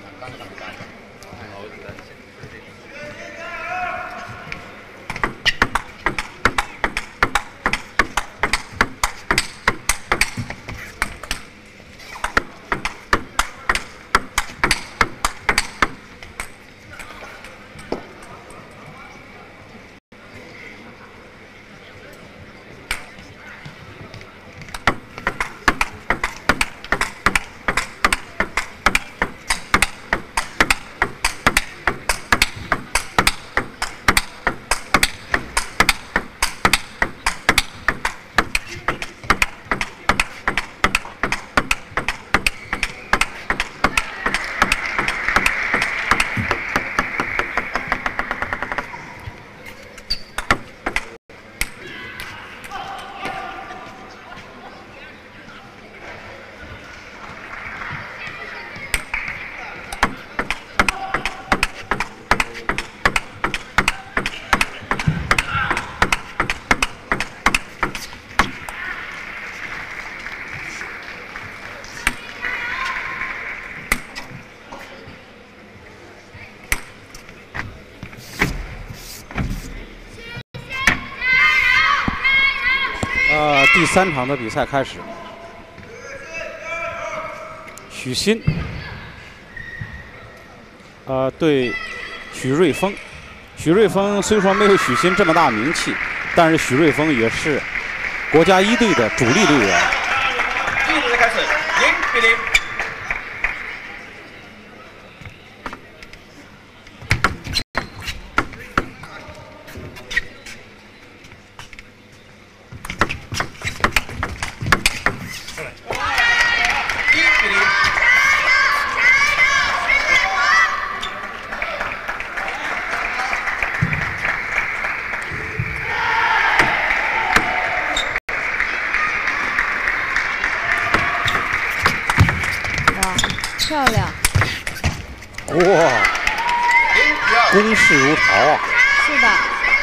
第3场的比赛开始，许昕对许瑞峰。许瑞峰虽说没有许昕这么大名气，但是许瑞峰也是国家1队的主力队员。 1局开始，0比0。 漂亮！ 哇，攻势如潮啊！ 是的。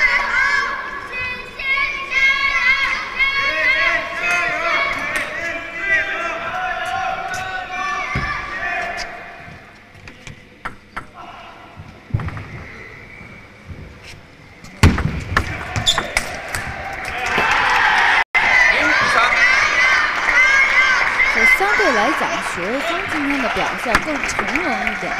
相对来讲，许瑞峰今天的表现更从容一点。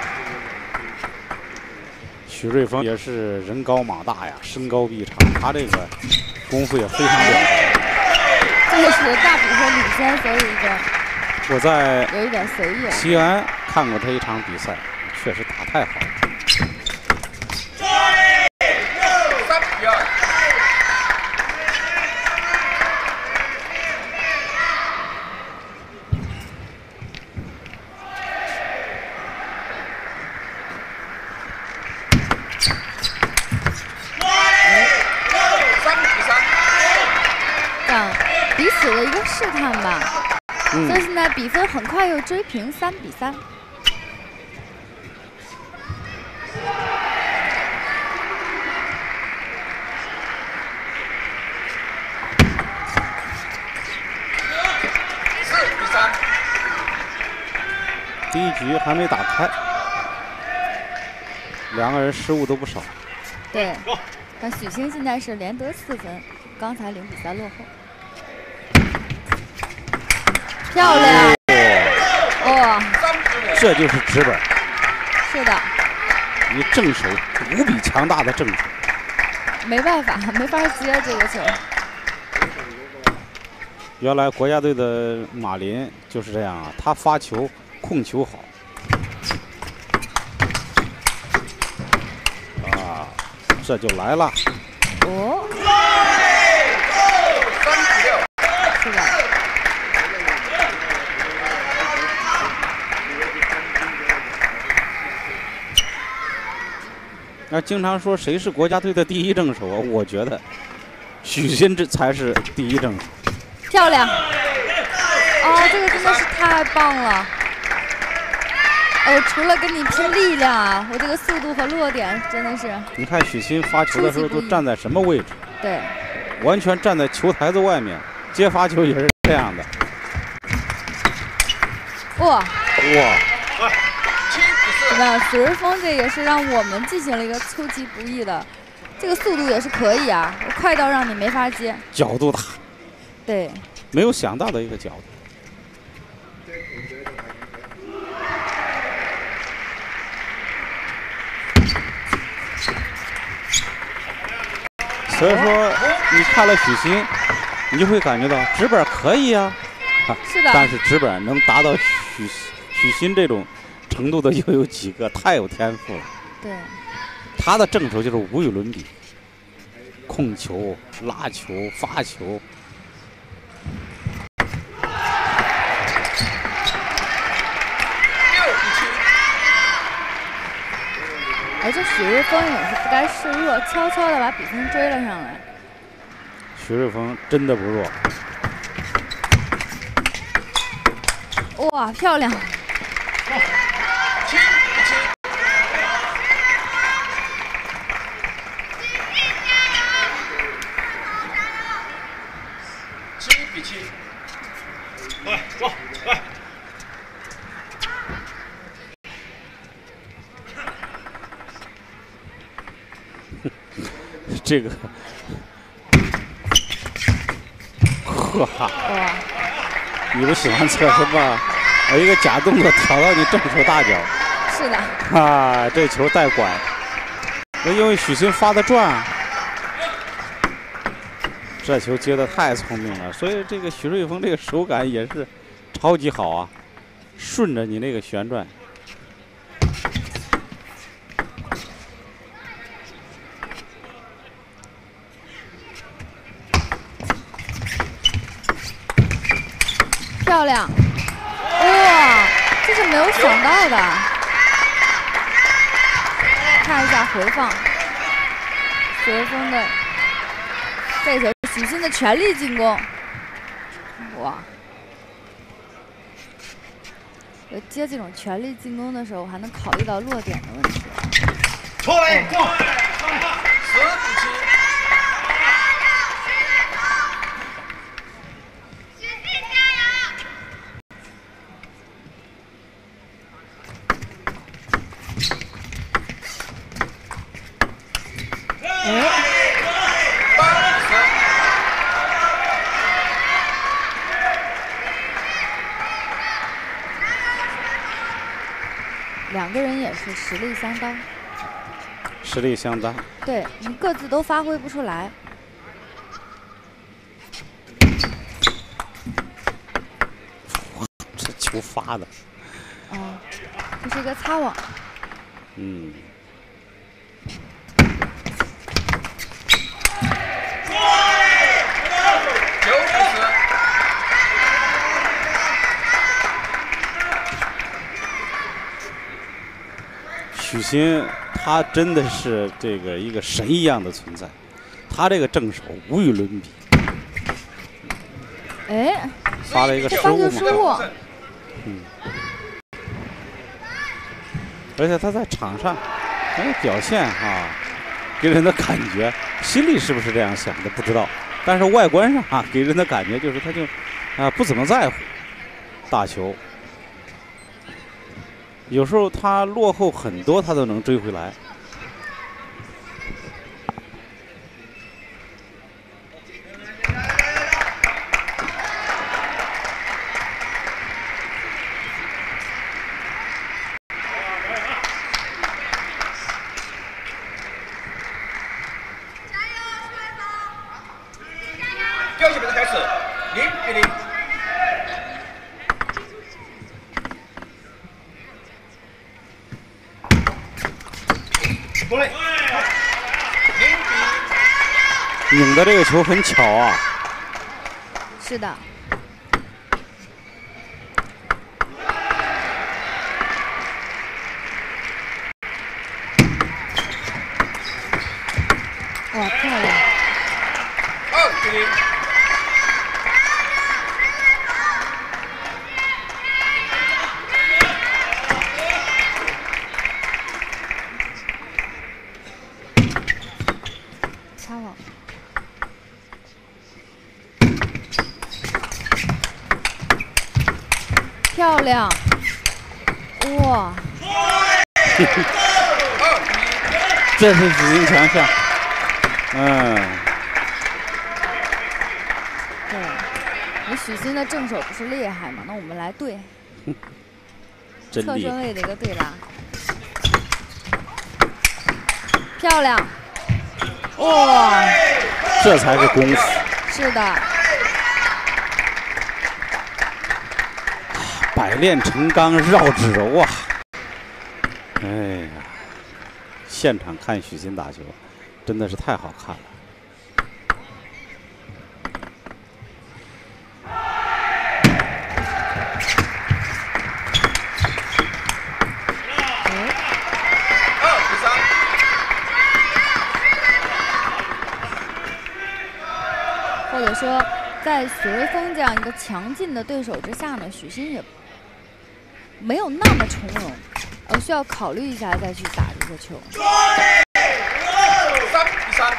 许瑞峰也是人高马大呀，身高臂长，他这个功夫也非常了得。 这个是大比分领先，所以我在有一点随意。 西安看过他一场比赛，确实打太好了。 彼此的一个试探吧，所以现在比分很快又追平3比3。 第1局还没打开，两个人失误都不少。 对，但许昕现在是连得4分，刚才0比3落后。漂亮！哇， 这就是直本。 是的。 你正手无比强大的正手。 没办法，没法接这个球。 原来国家队的马林就是这样啊，他发球控球好。啊，这就来了。 哦。是的。 那经常说谁是国家队的第1正手啊？我觉得许昕这才是第1正手。 漂亮！哦，这个真的是太棒了！除了跟你拼力量啊，我这个速度和落点真的是。 你看许昕发球的时候都站在什么位置？ 对， 完全站在球台子外面，接发球也是这样的。 哇！ 哇！ 怎么样？许瑞峰这也是让我们进行了一个出其不意的，这个速度也是可以啊，快到让你没法接。 角度大， 对， 没有想到的一个角度。所以说，你看了许昕，你就会感觉到直板可以啊， 是的。 但是直板能达到许昕这种程度的又有几个？太有天赋了。 对。 他的正手就是无与伦比，控球、拉球、发球。 而且许瑞峰也是不该示弱，悄悄的把比分追了上来。 许瑞峰真的不弱。 哇，漂亮！ 7比7。来，走，来。 这个，呵哈！ 哇！ 你不喜欢侧身吧？我一个假动作挑到你正手大脚。 是的。 啊，这球带拐。因为许昕发的转，这球接的太聪明了，所以这个许瑞峰这个手感也是超级好啊，顺着你那个旋转。 漂亮！哇，这是没有想到的。看一下回放，许瑞峰的这球，许昕的全力进攻。哇！接这种全力进攻的时候，还能考虑到落点的问题。 错位过，10比7。 两个人也是实力相当， 实力相当。 对你各自都发挥不出来。 这球发的。 哦，这是一个擦网。 嗯。许昕他真的是这个一个神一样的存在，他这个正手无与伦比。 哎， 发了一个失误嘛。而且他在场上，表现啊，给人的感觉，心里是不是这样想的不知道，但是外观上啊，给人的感觉就是他就不怎么在乎打球。有时候他落后很多，他都能追回来。 第二节比赛开始，0比0。 拧的这个球很巧啊。 是的。哇，漂亮 ！2比0。 擦网。漂亮！哇， 这是许昕强项。 对，你许昕的正手不是厉害吗？那我们来对，侧身位的一个对拉，漂亮！哇， 这才是功夫。 是的， 百炼成钢绕指柔啊！哎呀，现场看许昕打球，真的是太好看了。 或者说，在许瑞峰这样一个强劲的对手之下呢，许昕也没有那么从容，需要考虑一下再去打这个球。 3-3。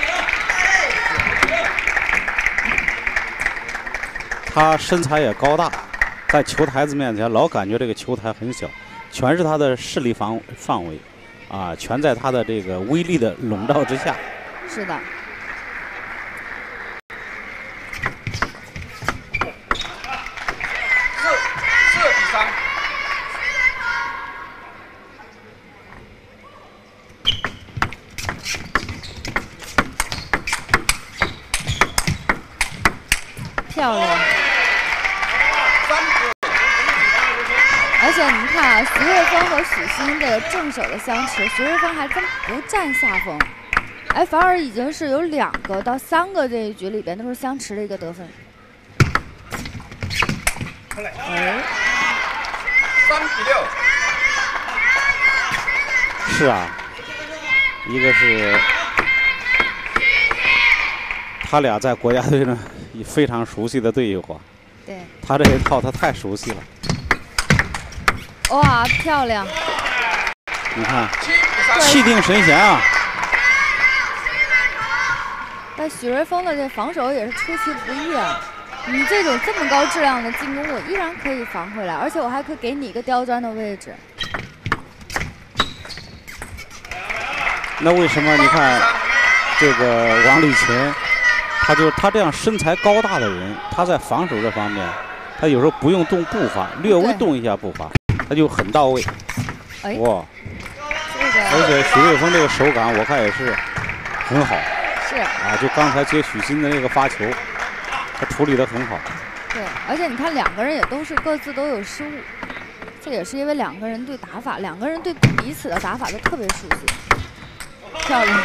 他身材也高大，在球台子面前老感觉这个球台很小，全是他的势力范围，啊，全在他的这个威力的笼罩之下。 是的。 4-3。 漂亮。而且你看啊，徐瑞峰和许昕这个正手的相持，徐瑞峰还真不占下风，哎，反而已经是有2个到3个这一局里边都是相持的一个得分。哎 3-6。 是啊，一个是他俩在国家队呢非常熟悉的队友啊。 对。 他这一套他太熟悉了。 哇，漂亮！ 你看，气定神闲啊！ 但许瑞峰的这防守也是出其不意啊！你这种这么高质量的进攻，我依然可以防回来，而且我还可以给你一个刁钻的位置。 那为什么你看这个王励勤，他这样身材高大的人，他在防守这方面，他有时候不用动步伐，略微动一下步伐，他就很到位。哇！而且许瑞峰这个手感我看也是很好。 是啊，就刚才接许昕的那个发球，他处理得很好。 对，而且你看2个人也都是各自都有失误，这也是因为2个人对打法，2个人对彼此的打法都特别熟悉。漂亮！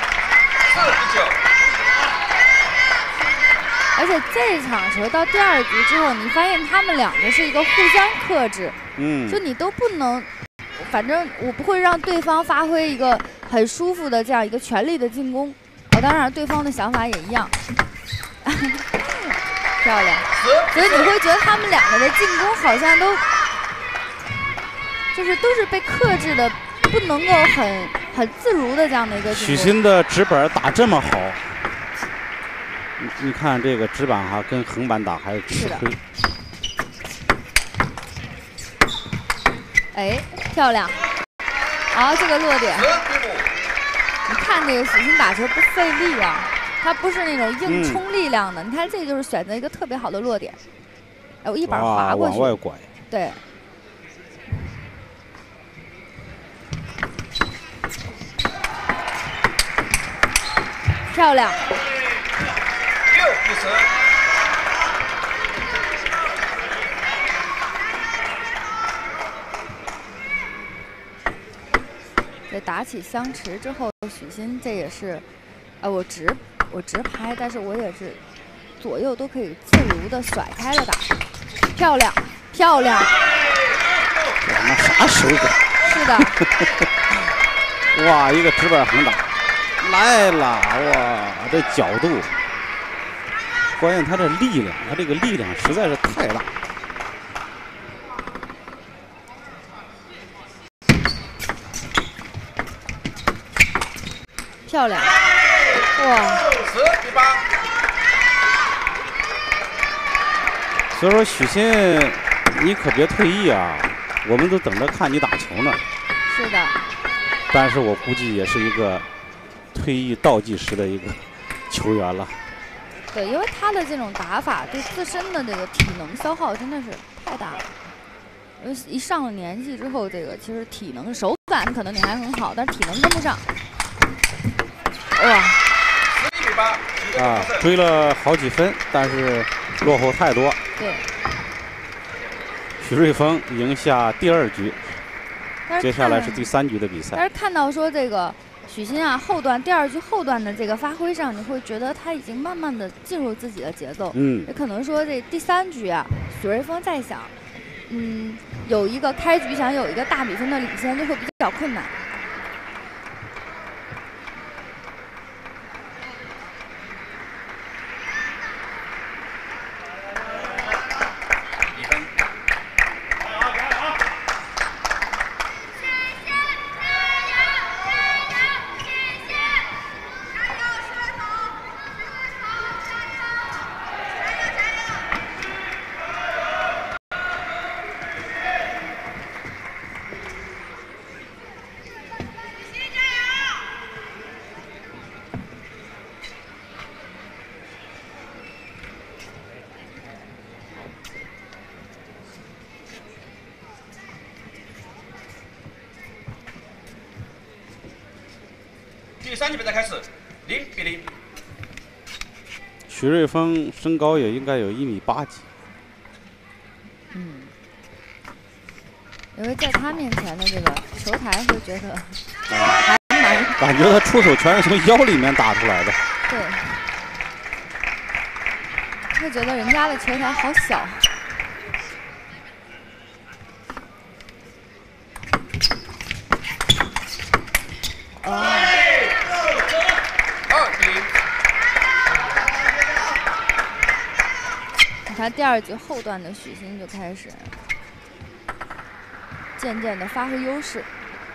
而且这场球到第2局之后，你发现他们2个是一个互相克制，就你都不能，反正我不会让对方发挥一个很舒服的这样一个全力的进攻。当然，对方的想法也一样。漂亮，所以你会觉得他们2个的进攻好像都是被克制的，不能够很自如的这样的一个进攻。 许昕的直板打这么好，你看这个直板哈跟横板打还是吃亏。 哎，漂亮！好，这个落点。你看这个许昕打球不费力啊，他不是那种硬冲力量的。你看这就是选择一个特别好的落点。哎，我一板滑过去。 往外拐。 对。漂亮。 6-10。 在打起相持之后，许昕这也是，我直拍，但是我也是左右都可以自如的甩开了打，漂亮漂亮。 那啥手感？ 是的。 哇，一个直板横打来了，哇，这角度，关键他这力量，他这个力量实在是太大。 漂亮，哇！ 所以说许昕，你可别退役啊！我们都等着看你打球呢。 是的。 但是我估计也是一个退役倒计时的一个球员了。 对，因为他的这种打法对自身的这个体能消耗真的是太大了。因为一上了年纪之后，这个其实体能手感可能你还很好，但是体能跟不上。哇！ 啊，追了好几分，但是落后太多。 对。 许瑞峰赢下第2局，接下来是第3局的比赛。 但是看到说这个许昕啊，后段第2局后段的这个发挥上，你会觉得他已经慢慢的进入自己的节奏。也可能说这第3局啊，许瑞峰在想，有一个开局想有一个大比分的领先，就会比较困难。 第3局比赛开始，0比0。 许瑞峰身高也应该有1.8米几。 因为在他面前的这个球台会觉得还蛮…… 感觉他出手全是从腰里面打出来的。 对，会觉得人家的球台好小。你看第2局后段的许昕就开始渐渐的发挥优势。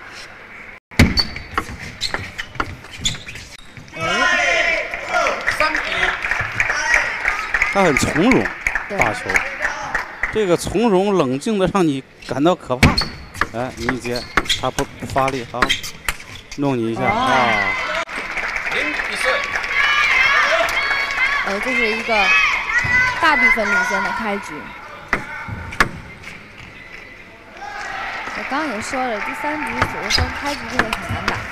他很从容打球，这个从容冷静的让你感到可怕。哎，你一接，他不发力，好，弄你一下啊。 0比4。 这是一个大比分领先的开局。我刚刚也说了，第3局许瑞峰开局就会很难打。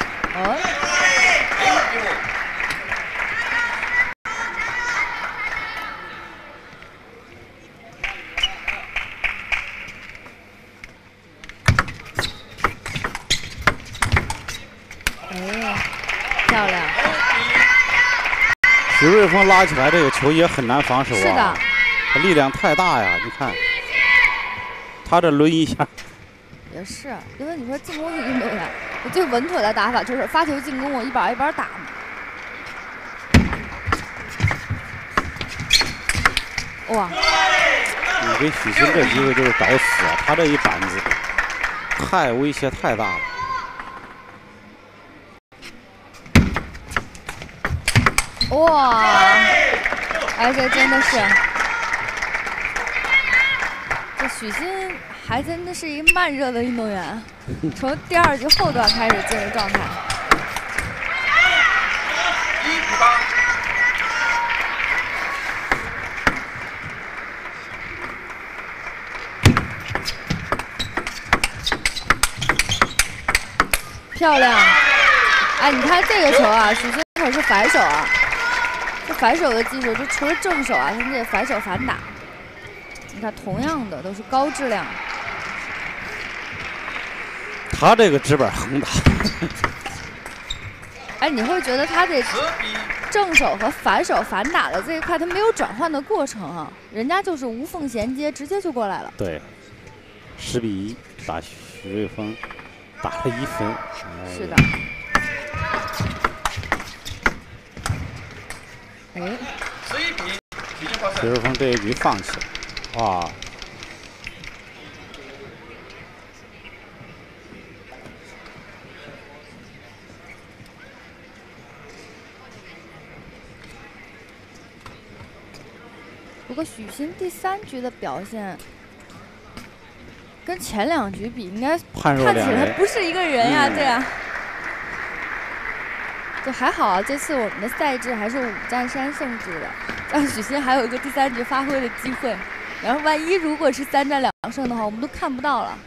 漂亮！ 许瑞峰拉起来这个球也很难防守啊， 是的， 他力量太大呀！你看，他这抡一下。 也是，因为你说进攻型运动员，我最稳妥的打法就是发球进攻，我一板一板打嘛。哇！ 你给许昕这机会就是找死啊！他这一板子太威胁太大了。 哇！哎，这真的是，这许昕还真的是一慢热的运动员，从第2局后段开始进入状态。 1比8。 漂亮！哎，你看这个球啊，许昕可是反手啊。这反手的技术，就除了正手啊，他这反手反打，你看同样的都是高质量。 他这个直板横打， 哎，你会觉得他这正手和反手反打的这一块，他没有转换的过程啊，人家就是无缝衔接，直接就过来了。 对，10比1打许瑞峰，打了1分。 是的。哎 ，11比1， 许瑞峰这一局放弃了，哇！ 不过许昕第3局的表现跟前2局比，应该判若两人， 看起来不是一个人呀，对呀。就还好啊，这次我们的赛制还是5战3胜制的，让许昕还有一个第3局发挥的机会。然后万一如果是3战2胜的话，我们都看不到了。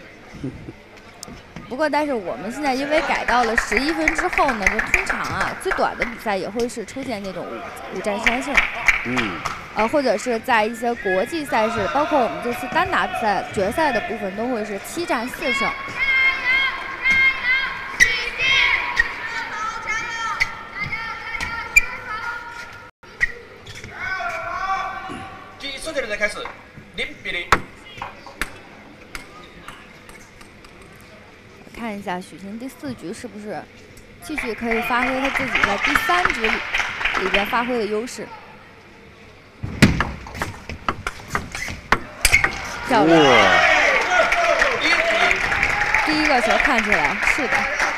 不过，但是我们现在因为改到了11分之后呢，就通常啊，最短的比赛也会是出现那种5战3胜。或者是在一些国际赛事，包括我们这次单打比赛决赛的部分，都会是7战4胜。 计时现在开始，0比0。 看一下许昕第4局是不是继续可以发挥他自己在第3局里边发挥的优势。漂亮！第一个球看起来是的。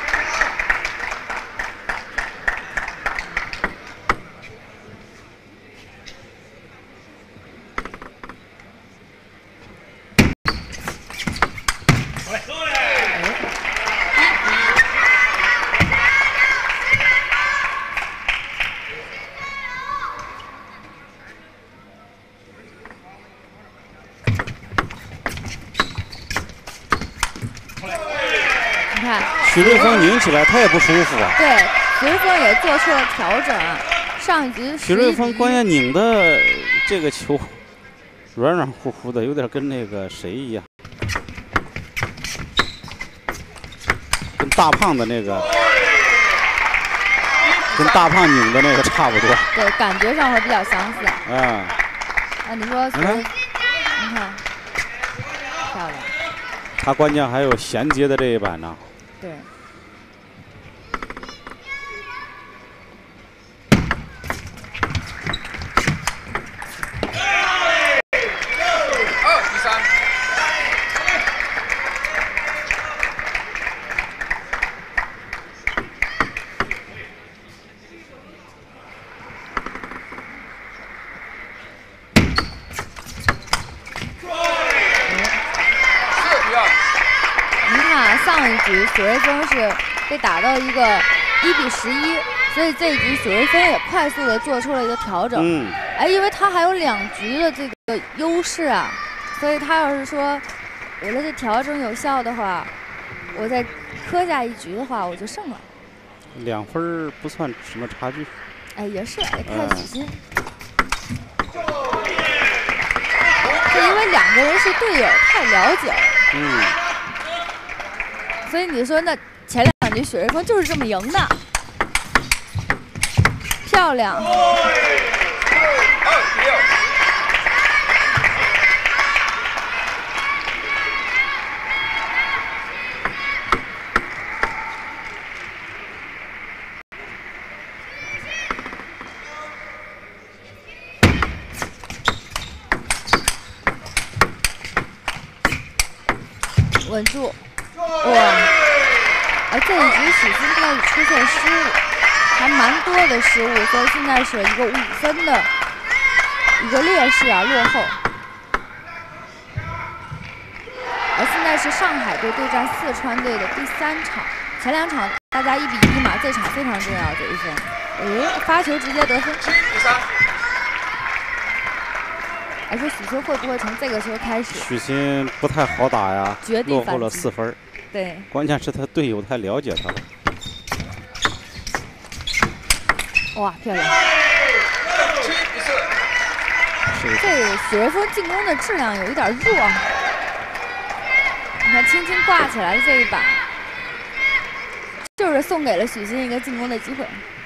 许瑞峰拧起来，他也不舒服啊。 对，许瑞峰也做出了调整啊。上一局许瑞峰关键拧的这个球软软乎乎的，有点跟那个谁一样，跟大胖的那个，跟大胖拧的那个差不多。 对，感觉上会比较相似。 啊， 你说，你看，漂亮。 他关键还有衔接的这一板呢。 对。许瑞峰是被打到一个1比11，所以这一局许瑞峰也快速的做出了一个调整。因为他还有2局的这个优势啊，所以他要是说我的这调整有效的话，我再磕下1局的话，我就胜了。 2分不算什么差距。 也是，看许昕。就因为2个人是队友，太了解了。所以你说那前2局许瑞峰就是这么赢的，漂亮。稳住。哇！这一局许昕开始出现失误，还蛮多的失误，所以现在是一个5分的一个劣势啊，落后。现在是上海队对战四川队的第3场，前2场大家1比1嘛，这场非常重要，这1分。发球直接得分。 7比3。 说许昕会不会从这个球开始？ 许昕不太好打呀，落后了4分。 对， 关键是他队友太了解他了。 哇，漂亮！ 7比4。 这许瑞峰进攻的质量有一点弱，你看轻轻挂起来的这一板，就是送给了许昕一个进攻的机会。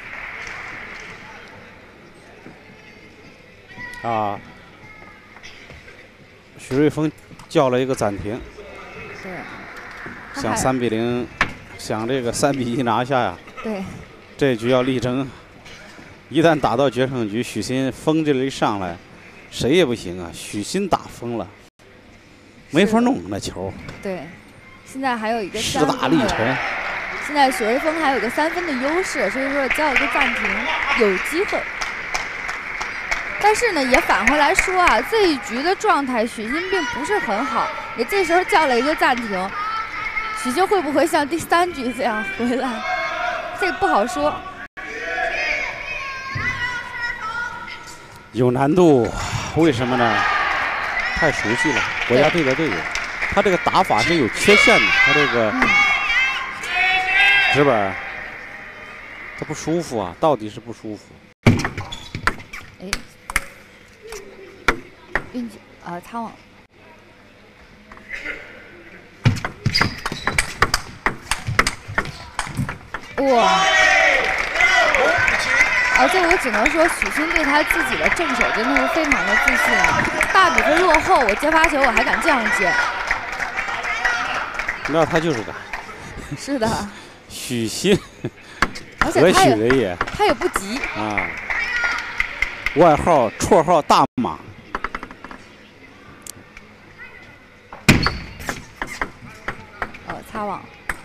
许瑞峰叫了一个暂停。 对。 想3比0，想这个3比1拿下呀。 对。 这局要力争，一旦打到决胜局，许昕疯这一上来，谁也不行啊！许昕打疯了，没法弄那球。 对，现在还有一个势大力沉。 现在许瑞峰还有一个3分的优势，所以说叫一个暂停，有机会。但是呢，也反回来说啊，这一局的状态许昕并不是很好。 你这时候叫了一个暂停，许昕会不会像第3局这样回来？这不好说。 有难度，为什么呢？太熟悉了，国家队的队友，他这个打法是有缺陷的，他这个是不是？他不舒服啊，到底是不舒服。 哎，运气擦网。哇！这我只能说，许昕对他自己的正手真的是非常的自信啊！大比分落后，我接发球我还敢这样接。 那他就是敢。 是的。 许昕， 而且他也不急啊。绰号大马。 擦网。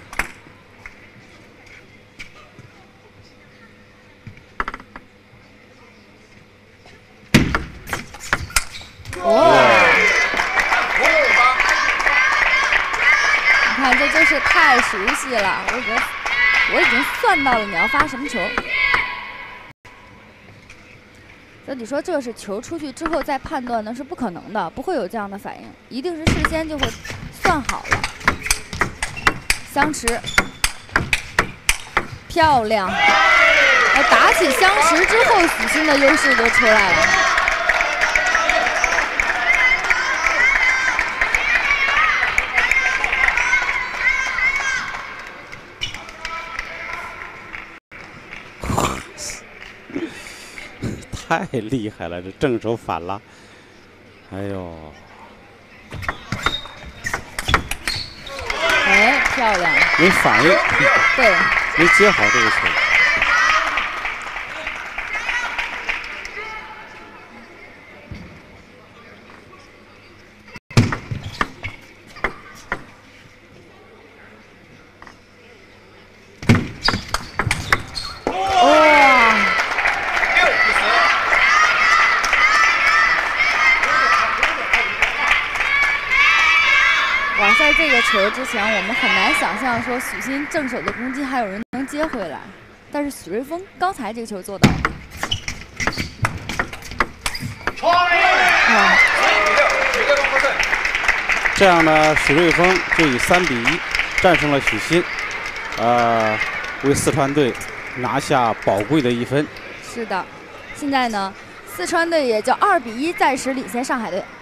哇！你看，这就是太熟悉了。我觉得我已经算到了你要发什么球。那你说这是球出去之后再判断呢，是不可能的，不会有这样的反应，一定是事先就会算好了。相持，漂亮！打起相持之后，许昕的优势就出来了。 太厉害了，这正手反了，哎呦！ 哎，漂亮！ 没反应， 对， 没接好这个球。 在这个球之前，我们很难想象说许昕正手的攻击还有人能接回来，但是许瑞峰刚才这个球做到了。 这样呢，许瑞峰就以3-1战胜了许昕，为四川队拿下宝贵的1分。 是的，现在呢，四川队也就2-1暂时领先上海队。